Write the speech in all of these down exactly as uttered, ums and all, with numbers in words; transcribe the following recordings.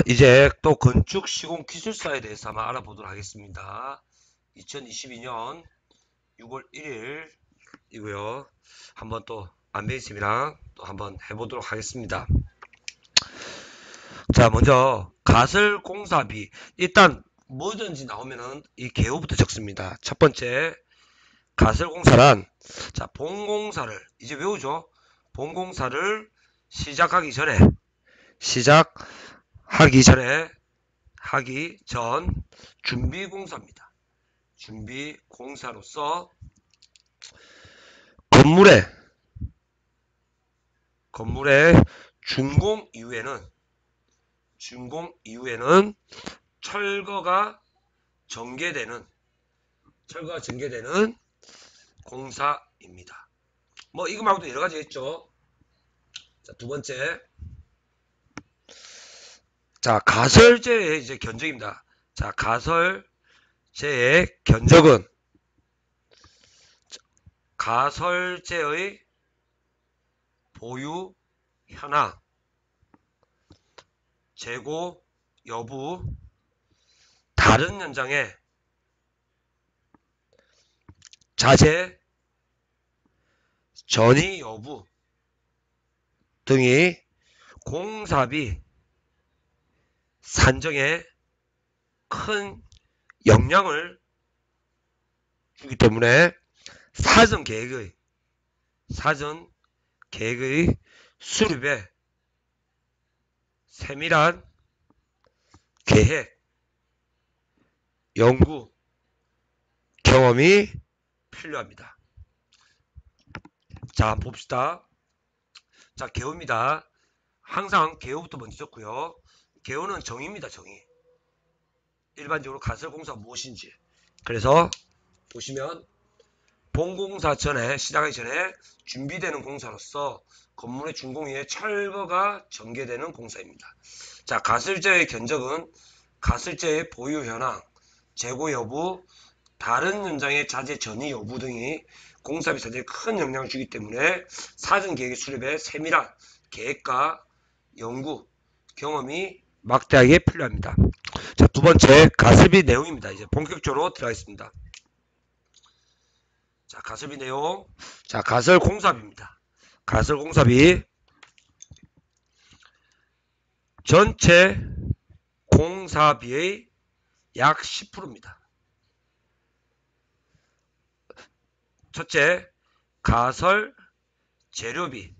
자, 이제 또 건축 시공 기술사에 대해서 한번 알아보도록 하겠습니다. 이천이십이 년 유월 일일이고요. 한번 또 안배이쌤이랑 또 한번 해보도록 하겠습니다. 자, 먼저 가설공사비. 일단 뭐든지 나오면은 이 개요부터 적습니다. 첫 번째, 가설공사란 자 본공사를 이제 외우죠. 본공사를 시작하기 전에 시작하기 전에 하기 전 준비공사입니다. 준비공사로서 건물의 건물의 준공 이후에는 준공 이후에는 철거가 전개되는 철거가 전개되는 공사입니다. 뭐 이거 말고도 여러 가지 있죠. 자, 두 번째, 자 가설제의 이제 견적입니다. 자 가설제의 견적은 가설제의 보유 현황, 재고 여부, 다른 현장의 자재 전이 여부 등이 공사비 산정에 큰 영향을 주기 때문에 사전 계획의 사전 계획의 수립에 세밀한 계획, 연구, 경험이 필요합니다. 자, 봅시다. 자, 개요입니다. 항상 개요부터 먼저 적고요. 개요는 정의입니다. 정의. 일반적으로 가설공사가 무엇인지. 그래서 보시면 본공사 전에 시작하기 전에 준비되는 공사로서 건물의 준공위에 철거가 전개되는 공사입니다. 자, 가설제의 견적은 가설제의 보유 현황, 재고 여부, 다른 현장의 자재 전이 여부 등이 공사비 사정에 큰 영향을 주기 때문에 사전 계획 수립에 세밀한 계획과 연구, 경험이 막대하게 필요합니다. 자, 두 번째 가설비 내용입니다. 이제 본격적으로 들어가겠습니다. 자, 가설비 내용. 자, 가설공사비입니다. 가설공사비 전체 공사비의 약 십 퍼센트입니다. 첫째, 가설 재료비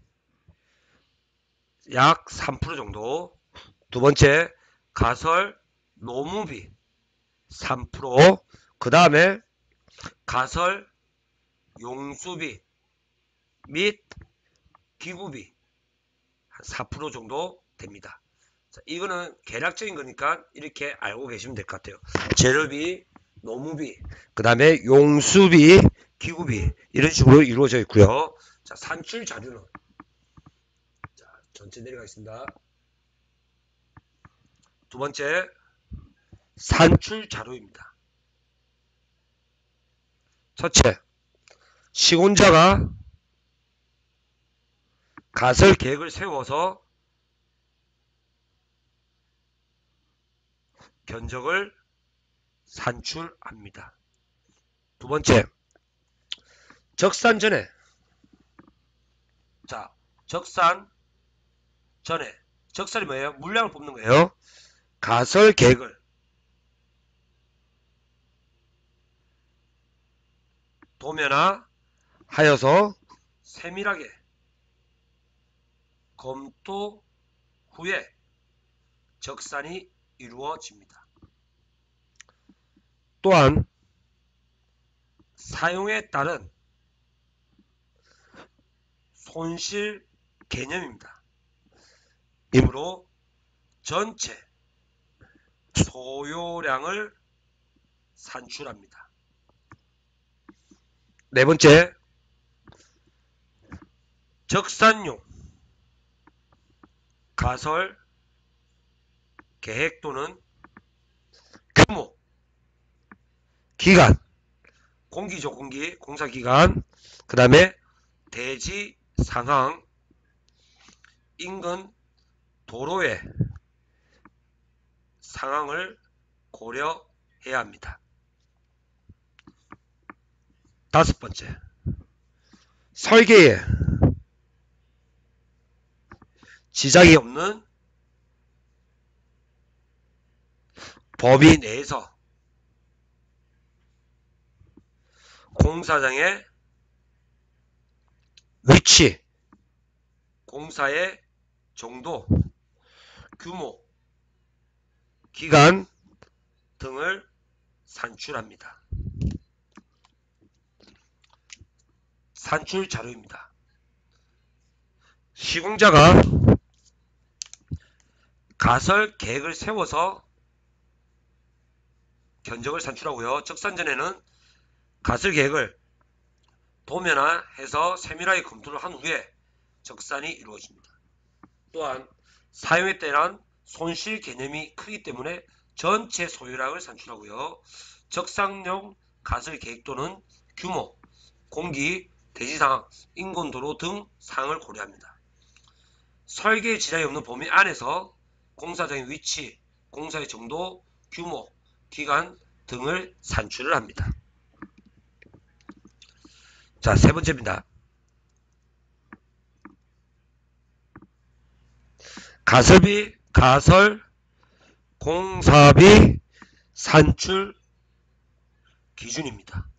약 삼 퍼센트 정도. 두 번째, 가설 노무비 삼 퍼센트. 그 다음에 가설 용수비 및 기구비 한 사 퍼센트 정도 됩니다. 자, 이거는 계략적인 거니까 이렇게 알고 계시면 될 것 같아요. 재료비, 노무비, 그 다음에 용수비, 기구비 이런 식으로 이루어져 있고요. 자, 산출 자료는 자, 전체 내려가겠습니다. 두 번째, 산출 자료입니다. 첫째, 시공자가 가설 계획을 세워서 견적을 산출합니다. 두 번째, 적산 전에 자 적산 전에 적산이 뭐예요? 물량을 뽑는 거예요. 가설 계획을 도면화 하여서 세밀하게 검토 후에 적산이 이루어집니다. 또한 사용에 따른 손실 개념입니다. 이므로 전체 소요량을 산출합니다. 네 번째, 적산용 가설 계획 또는 규모, 기간, 공기죠, 공기, 공사기간, 그 다음에 대지 상황, 인근 도로의 상황을 고려해야 합니다. 다섯 번째, 설계에 지장이 없는 범위 내에서 공사장의 위치, 공사의 정도, 규모, 기간 등을 산출합니다. 산출 자료입니다. 시공자가 가설 계획을 세워서 견적을 산출하고요. 적산전에는 가설 계획을 도면화해서 세밀하게 검토를 한 후에 적산이 이루어집니다. 또한 사용에 따른 손실 개념이 크기 때문에 전체 소유량을 산출하고요. 적상용 가설 계획 또는 규모, 공기, 대지상황, 인건도로 등 사항을 고려합니다. 설계에 지장이 없는 범위 안에서 공사장의 위치, 공사의 정도, 규모, 기간 등을 산출을 합니다. 자, 세 번째입니다. 가설비, 가설, 공사비 산출 기준입니다.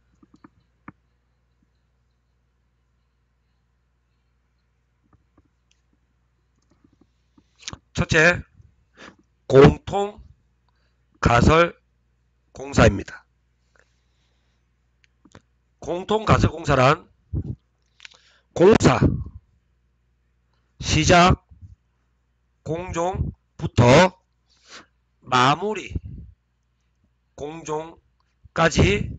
첫째, 공통 가설 공사입니다. 공통 가설 공사란 공사 시작 공종부터 마무리 공종까지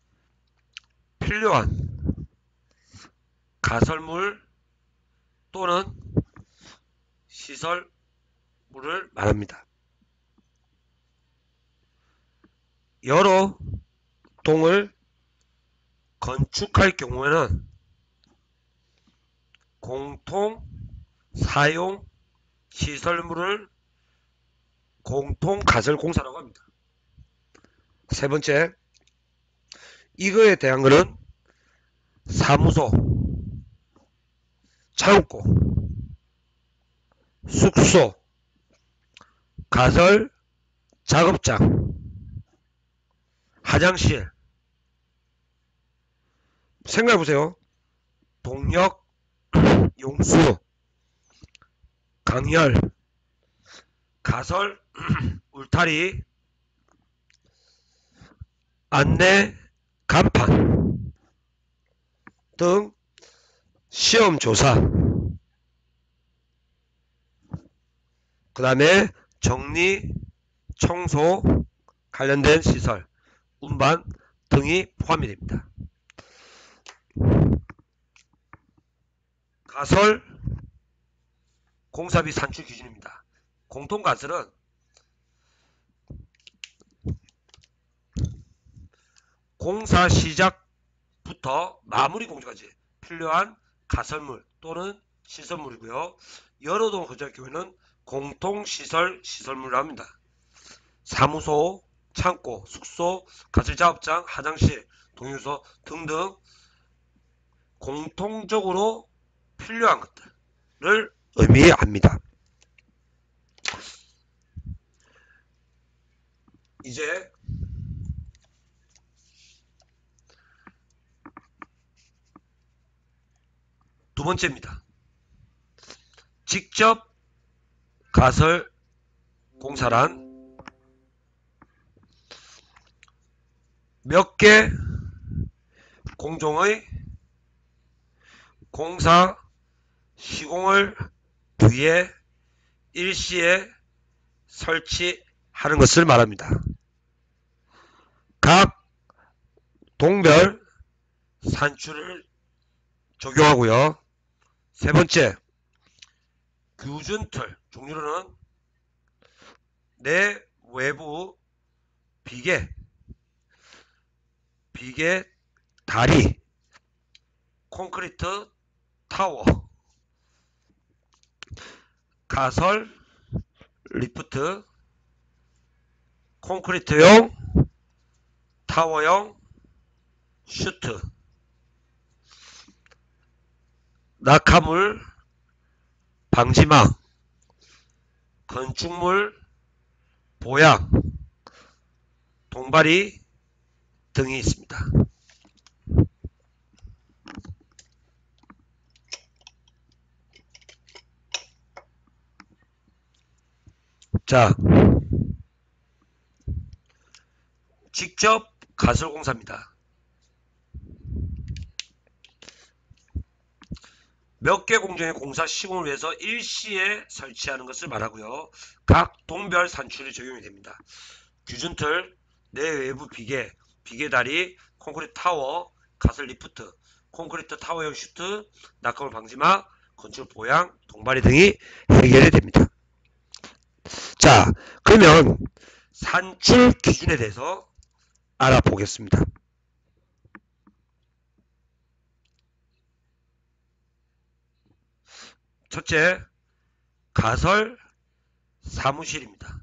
필요한 가설물 또는 시설물을 말합니다. 여러 동을 건축할 경우에는 공통 사용 시설물을 공통 가설 공사라고 합니다. 세 번째, 이거에 대한 것은 사무소, 창고, 숙소, 가설 작업장, 화장실. 생각해보세요. 동력, 용수, 강열, 가설, 울타리, 안내, 간판 등 시험조사, 그 다음에 정리, 청소, 관련된 시설, 운반 등이 포함이 됩니다. 가설 공사비 산출 기준입니다. 공통 가설은 공사 시작부터 마무리 공정까지 필요한 가설물 또는 시설물이고요. 여러 동을 건축할 경우에는 공통시설 시설물을 합니다. 사무소, 창고, 숙소, 가설작업장, 화장실, 동유소 등등 공통적으로 필요한 것들을 의미합니다. 이제 두 번째입니다. 직접 가설 공사란 몇 개 공종의 공사 시공을 위해 일시에 설치하는 것을 말합니다. 각 동별 산출을 적용하고요. 세 번째, 규준틀 종류로는 내 외부 비계, 비계 다리, 콘크리트 타워, 가설 리프트, 콘크리트용 타워용 슈트, 낙하물 방지망, 건축물 보양, 동바리 등이 있습니다. 자, 직접 가설공사입니다. 몇 개 공정의 공사 시공을 위해서 일시에 설치하는 것을 말하고요. 각 동별 산출이 적용이 됩니다. 규준틀, 내외부 비계, 비계다리, 콘크리트 타워, 가설 리프트, 콘크리트 타워형 슈트, 낙하물 방지막, 건축 보양, 동바리 등이 해결이 됩니다. 자, 그러면 산출 기준에 대해서 알아보겠습니다. 첫째, 가설 사무실입니다.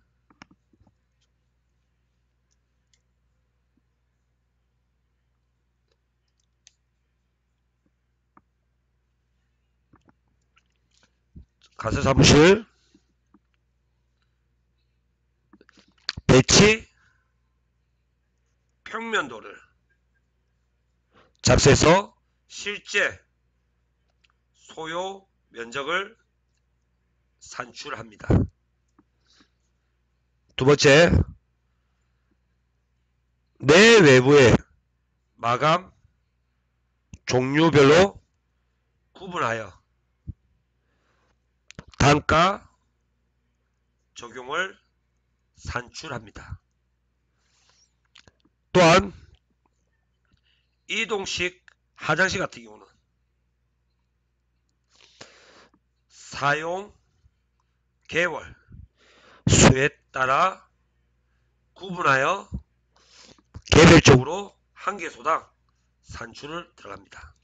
가설 사무실 배치 평면도를 작성해서 실제 소요 면적을 산출합니다. 두 번째, 내외부의 마감 종류별로 구분하여 단가 적용을 산출합니다. 또한 이동식 화장실 같은 경우는 사용 개월 수에 따라 구분하여 개별적으로 한 개소당 산출을 들어갑니다.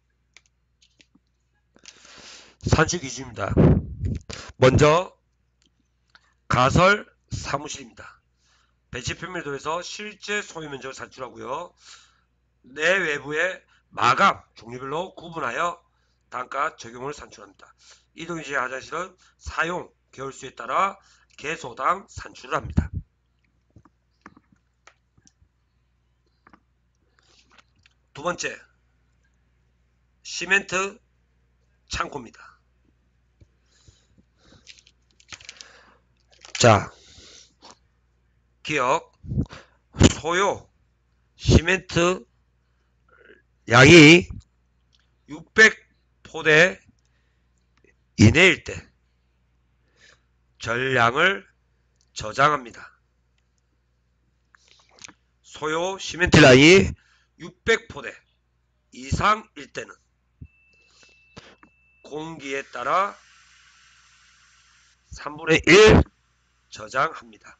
산출 기준입니다. 먼저 가설 사무실입니다. 배치 평면도에서 실제 소유 면적을 산출하고요. 내외부의 마감 종류별로 구분하여 단가 적용을 산출합니다. 이동식 화장실은 사용 개월수에 따라 개소당 산출을 합니다. 두 번째, 시멘트 창고입니다. 자, 기억, 소요 시멘트 양이 육백 포대 이내일 때 전량을 저장합니다. 소요 시멘트 양이 육백 포대 이상일 때는 공기에 따라 삼분의 일 저장합니다.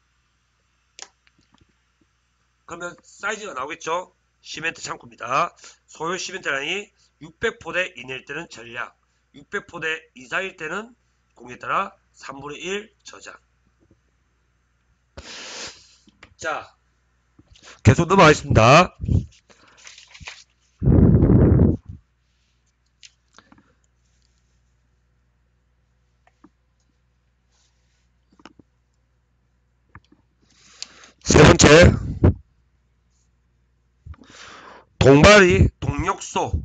그러면 사이즈가 나오겠죠? 시멘트 창고입니다. 소요 시멘트량이 육백 포대 이내일 때는 전량, 육백 포대 이상일 때는 공기에 따라 삼분의 일 저장. 자, 계속 넘어가겠습니다. 세 번째, 동바리 동력소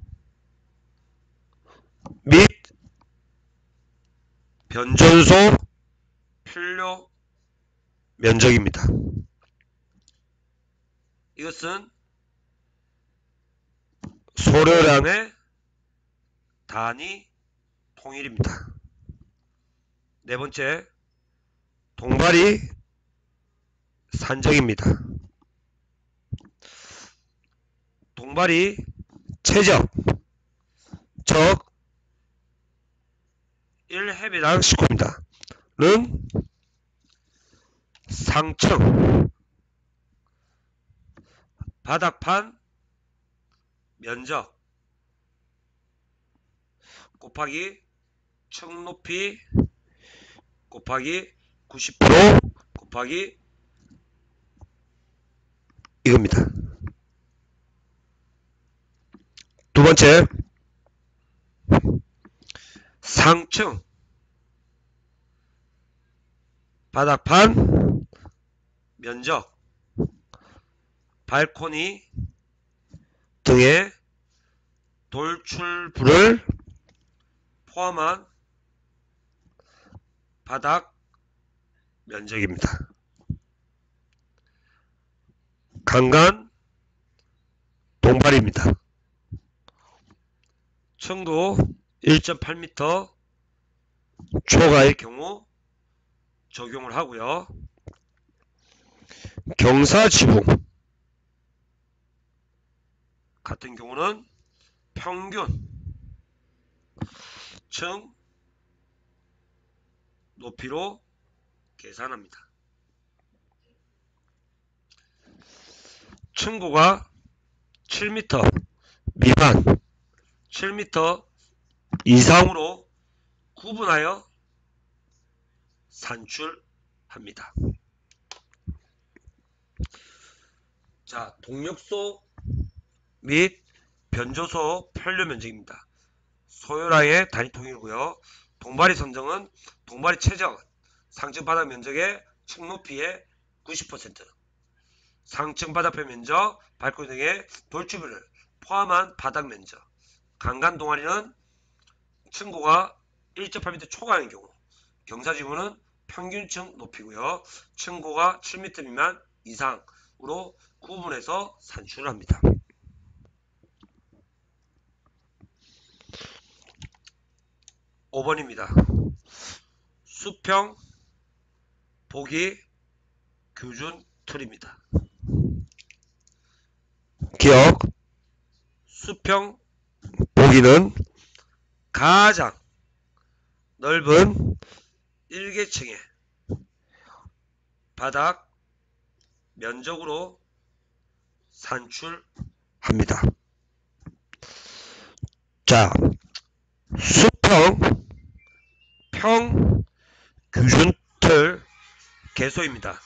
및 변전소 필요 면적입니다. 이것은 소료량의 단위 통일입니다. 네 번째, 동바리 산정입니다. 동바리 최적 적 일 헤비당 십구입니다. 는 상층 바닥판 면적 곱하기 층 높이 곱하기 구십 퍼센트 곱하기 이겁니다. 두 번째, 상층 바닥판 면적 발코니 등의 돌출부를 포함한 바닥 면적입니다. 강간 동발입니다. 층도 일 점 팔 미터 초과의 경우 적용을 하고요. 경사지붕 같은 경우는 평균 층 높이로 계산합니다. 층고가 칠 미터 미만, 칠 미터 이상으로 구분하여 산출합니다. 자, 동력소 및 변조소 편료 면적입니다. 소요량의 단위 통일고요. 동발이 선정은 동발이 최저 상층 바닥 면적의 층 높이의 구십 퍼센트, 상층 바닥편 면적, 발코니 등의 돌출부를 포함한 바닥 면적. 강간 동아리는 층고가 일 점 팔 미터 초과인 경우, 경사지붕은 평균층 높이고요. 층고가 칠 미터 미만 이상으로 구분해서 산출을 합니다. 오 번입니다. 수평 보기 규준 틀입니다. 기억, 수평 보기는 가장 넓은 일개층의 바닥 면적으로 산출합니다. 자, 수평 평 규준틀 개소입니다.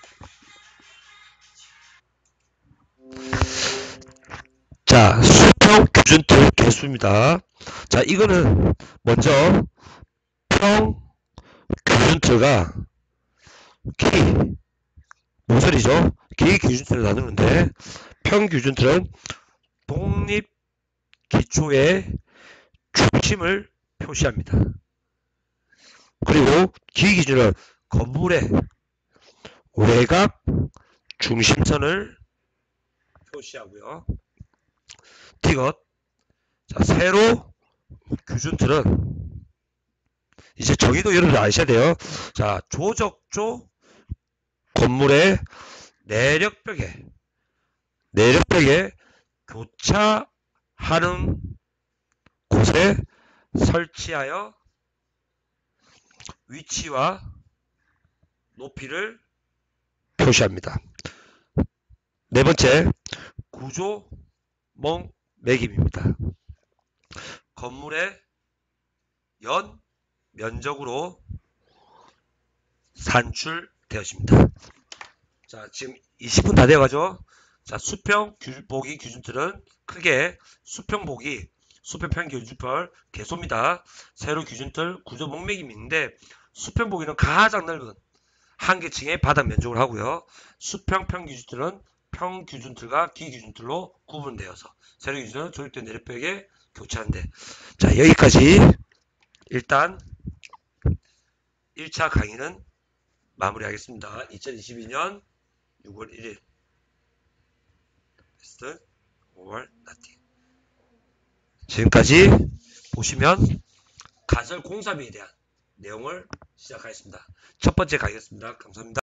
자, 수평 규준틀 개수입니다. 자, 이거는 먼저 평 규준틀가 키, 뭔 소리죠? 키 기준틀을 나누는데, 평 규준틀은 독립 기초의 중심을 표시합니다. 그리고 기 기준은 건물의 외곽 중심선을 표시하고요. 티귿. 자, 세로 규준틀은 이제 정의도 여러분들 아셔야 돼요. 자, 조적조 건물의 내력벽에 내력벽에 교차하는 곳에 설치하여 위치와 높이를 표시합니다. 네 번째, 구조멍 매김입니다. 건물의 연 면적으로 산출되어집니다. 자, 지금 이십 분 다 되어가죠. 자, 수평 보기 기준틀은 크게 수평 보기, 수평 평 기준틀 개소입니다. 세로 기준틀 구조 목매김이 있는데, 수평 보기는 가장 넓은 한 개층의 바닥 면적을 하고요. 수평 평 기준틀은 평 기준틀과 기 기준틀로 구분되어서 세로 기준은 조립된 내력벽에 교차한데. 자, 여기까지 일단 일 차 강의는 마무리하겠습니다. 이천이십이 년 유월 일일 테스트 오월 나티. 지금까지 보시면 가설 공사비에 대한 내용을 시작하겠습니다. 첫 번째 강의였습니다. 감사합니다.